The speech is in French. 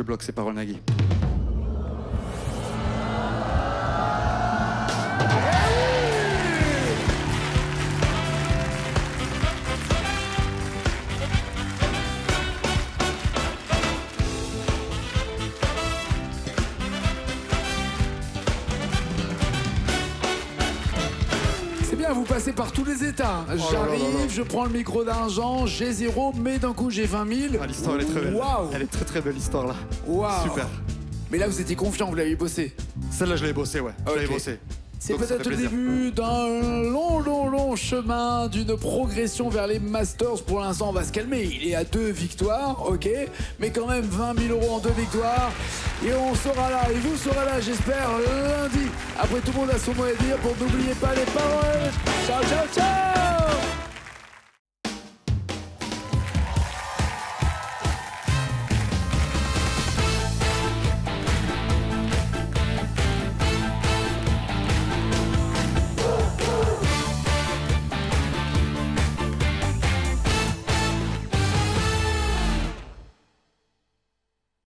Je bloque ces paroles, Nagui. C'est bien, vous passez par tous les états. J'arrive, je prends le micro d'argent, j'ai 0, mais d'un coup j'ai 20 000. Ah, l'histoire, elle est très belle. Waouh. Elle est très très belle, l'histoire, là. Waouh. Super. Mais là, vous étiez confiant, vous l'avez bossé. Celle-là, je l'avais bossé, ouais. Je l'avais Ok. bossé. C'est Donc, ça peut-être fait le plaisir. début d'un long chemin, d'une progression vers les Masters. Pour l'instant, on va se calmer. Il est à 2 victoires, ok, mais quand même 20 000 € en 2 victoires. Et on sera là, et vous serez là, j'espère, lundi. Après, tout le monde a son mot à dire. Pour n'oubliez pas les paroles. Ciao, ciao, ciao.